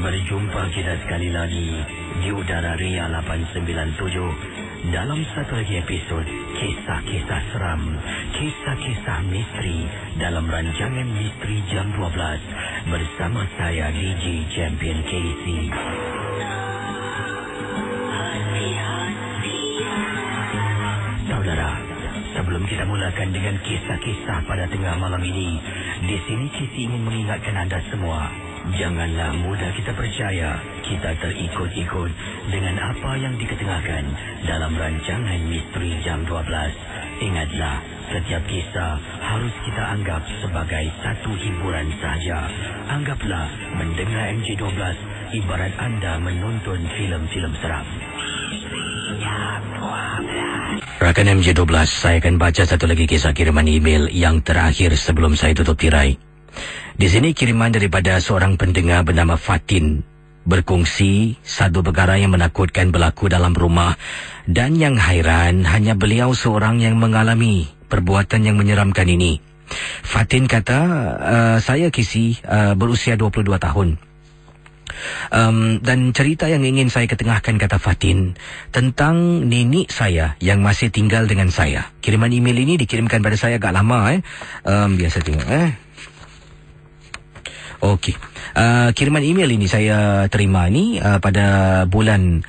Berjumpa kita sekali lagi di udara Ria 897 dalam satu lagi episod Kisah-Kisah Seram, Kisah-Kisah Misteri dalam rancangan Misteri Jam 12 bersama saya DJ Champion Casey. Saudara, sebelum kita mulakan dengan kisah-kisah pada tengah malam ini, di sini Casey ingin mengingatkan anda semua, janganlah mudah kita percaya kita terikut-ikut dengan apa yang diketengahkan dalam rancangan Misteri Jam 12. Ingatlah, setiap kisah harus kita anggap sebagai satu hiburan sahaja. Anggaplah mendengar MJ12 ibarat anda menonton filem-filem seram. Rakan MJ12, saya akan baca satu lagi kisah kiriman email yang terakhir sebelum saya tutup tirai. Di sini kiriman daripada seorang pendengar bernama Fatin, berkongsi satu perkara yang menakutkan berlaku dalam rumah, dan yang hairan hanya beliau seorang yang mengalami perbuatan yang menyeramkan ini. Fatin kata, saya Kisi, berusia 22 tahun. Dan cerita yang ingin saya ketengahkan, kata Fatin, tentang nenek saya yang masih tinggal dengan saya. Kiriman email ini dikirimkan pada saya agak lama. Biasa tengok. Okey. Kiriman email ini saya terima ni pada bulan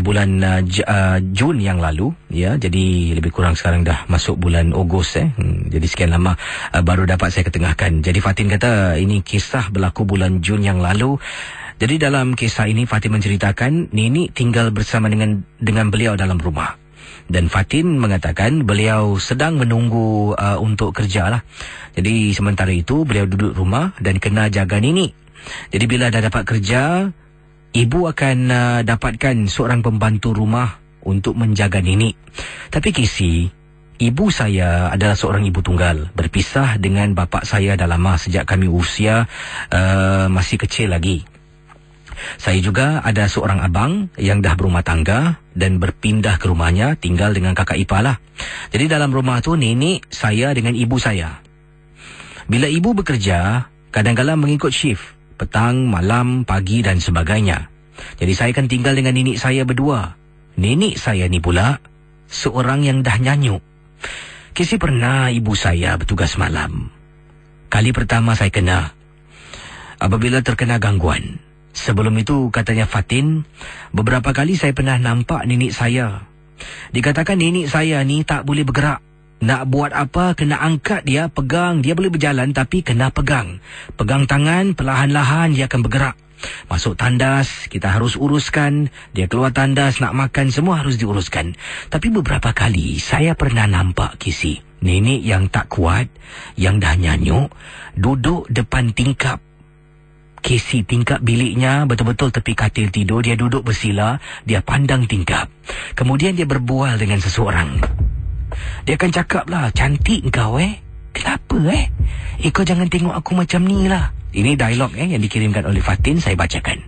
Jun yang lalu, ya. Jadi lebih kurang sekarang dah masuk bulan Ogos. Jadi sekian lama baru dapat saya ketengahkan. Jadi Fatin kata ini kisah berlaku bulan Jun yang lalu. Jadi dalam kisah ini Fatin menceritakan nenek tinggal bersama dengan beliau dalam rumah. Dan Fatin mengatakan beliau sedang menunggu untuk kerja lah. Jadi sementara itu beliau duduk rumah dan kena jaga nenek. Jadi bila dah dapat kerja, ibu akan dapatkan seorang pembantu rumah untuk menjaga nenek. Tapi Kisi, ibu saya adalah seorang ibu tunggal, berpisah dengan bapa saya dah lama sejak kami usia masih kecil lagi. Saya juga ada seorang abang yang dah berumah tangga dan berpindah ke rumahnya tinggal dengan kakak ipar lah. Jadi dalam rumah tu nenek saya dengan ibu saya. Bila ibu bekerja, kadang-kadang mengikut shift, petang, malam, pagi dan sebagainya. Jadi saya akan tinggal dengan nenek saya berdua. Nenek saya ni pula seorang yang dah nyanyuk. Kisi pernah ibu saya bertugas malam. Kali pertama saya kena apabila terkena gangguan. Sebelum itu, katanya Fatin, beberapa kali saya pernah nampak nenek saya. Dikatakan nenek saya ni tak boleh bergerak. Nak buat apa, kena angkat dia, pegang. Dia boleh berjalan tapi kena pegang. Pegang tangan, perlahan-lahan dia akan bergerak. Masuk tandas, kita harus uruskan. Dia keluar tandas, nak makan, semua harus diuruskan. Tapi beberapa kali, saya pernah nampak Kisi, nenek yang tak kuat, yang dah nyanyuk, duduk depan tingkap. Casey, tingkap biliknya betul-betul tepi katil tidur. Dia duduk bersila, dia pandang tingkap. Kemudian dia berbual dengan seseorang. Dia akan cakap lah, cantik kau kenapa kau jangan tengok aku macam ni lah. Ini dialog yang dikirimkan oleh Fatin, saya bacakan.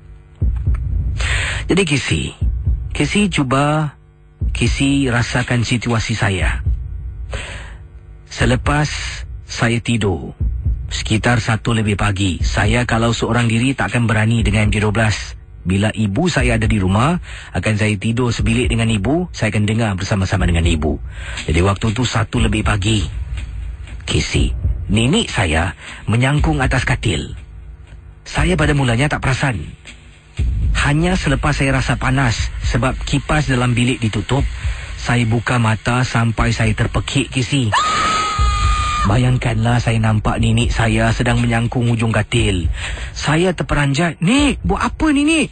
Jadi Casey cuba Casey rasakan situasi saya. Selepas saya tidur sekitar 1 lebih pagi, saya kalau seorang diri tak akan berani dengan MJ12. Bila ibu saya ada di rumah, akan saya tidur sebilik dengan ibu, saya akan dengar bersama-sama dengan ibu. Jadi waktu tu 1 lebih pagi, Kisi, nenek saya menyangkung atas katil. Saya pada mulanya tak perasan. Hanya selepas saya rasa panas sebab kipas dalam bilik ditutup, saya buka mata sampai saya terpekik, Kisi. Bayangkanlah saya nampak nenek saya sedang menyangkung ujung katil. Saya terperanjat. Nek, buat apa ni, Nek?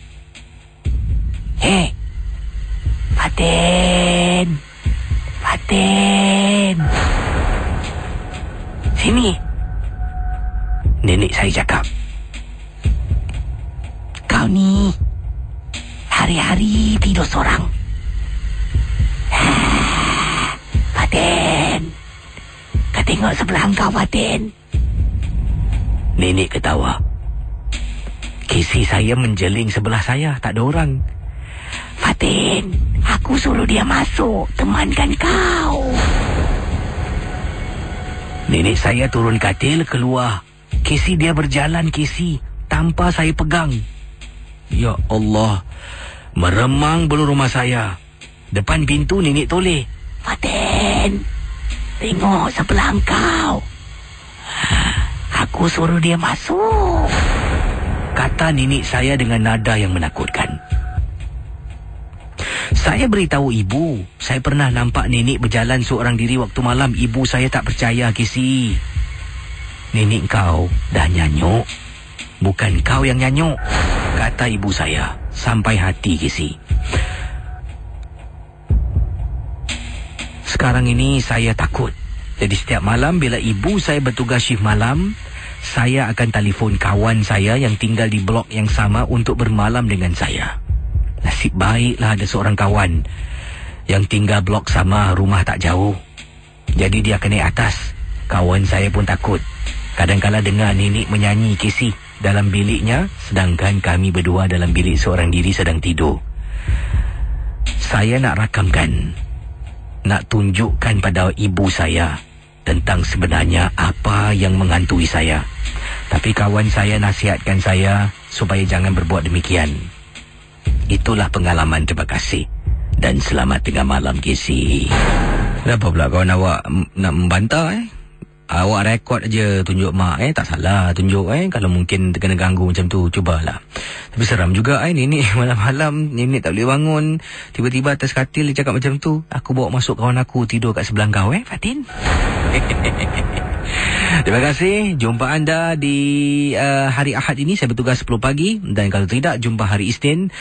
Fatin. Sini. Nenek saya cakap. Kau ni hari-hari tidur seorang. Fatin. Tengok sebelah engkau, Fatin. Nenek ketawa. Kisi saya menjeling sebelah saya, tak ada orang. Fatin, aku suruh dia masuk, temankan kau. Nenek saya turun katil keluar. Kisi dia berjalan, Kisi, tanpa saya pegang. Ya Allah. Meremang bulu rumah saya. Depan pintu nenek toleh. Fatin, tengok sebelah engkau. Aku suruh dia masuk, kata nenek saya dengan nada yang menakutkan. Saya beritahu ibu, saya pernah nampak nenek berjalan seorang diri waktu malam. Ibu saya tak percaya, Kesi. Nenek kau dah nyanyuk. Bukan kau yang nyanyuk, kata ibu saya. Sampai hati, Kesi. Sekarang ini saya takut. Jadi setiap malam bila ibu saya bertugas shift malam, saya akan telefon kawan saya yang tinggal di blok yang sama untuk bermalam dengan saya. Nasib baiklah ada seorang kawan yang tinggal blok sama, rumah tak jauh. Jadi dia akan naik atas. Kawan saya pun takut. Kadang-kadang dengar nenek menyanyi, Kesi, dalam biliknya, sedangkan kami berdua dalam bilik seorang diri sedang tidur. Saya nak rakamkan, nak tunjukkan pada ibu saya tentang sebenarnya apa yang menghantui saya. Tapi kawan saya nasihatkan saya supaya jangan berbuat demikian. Itulah pengalaman. Terima kasih dan selamat tengah malam, Kesi. Kenapa pula kawan awak nak membantah? Awak rekod aja tunjuk mak. Tak salah tunjuk. Kalau mungkin kena ganggu macam tu, cubalah. Tapi seram juga nenek malam-malam. Nenek tak boleh bangun. Tiba-tiba atas katil dia cakap macam tu. Aku bawa masuk kawan aku tidur kat sebelah kau, Fatin. Terima kasih. Jumpa anda di hari Ahad ini. Saya bertugas 10 pagi. Dan kalau tidak, jumpa hari Isnin